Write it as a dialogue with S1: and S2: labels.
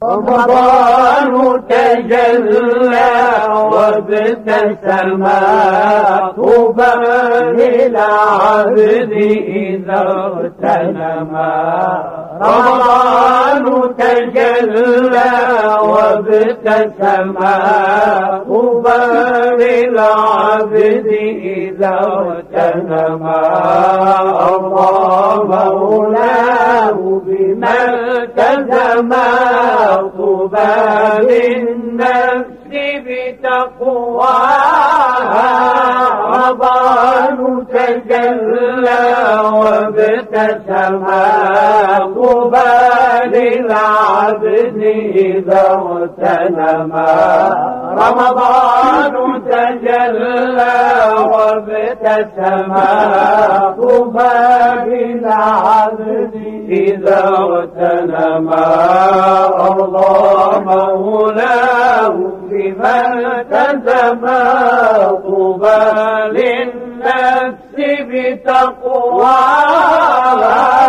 S1: رمضان تجلى وابتسم طوبى للعبد إذا اغتنم. رمضان تجلى وابتسم طوبى للعبد إذا اغتنم. الله مولاه بما التزم طوبى للنفس بتقواها. رمضان تجلى وابتسم طوبى للعبد إذا اغتنم. رمضان تجلى وابتسم طوبى للعبد إذا اغتنم. الله مولاه بمن التزم طوبى للنفس بتقواها.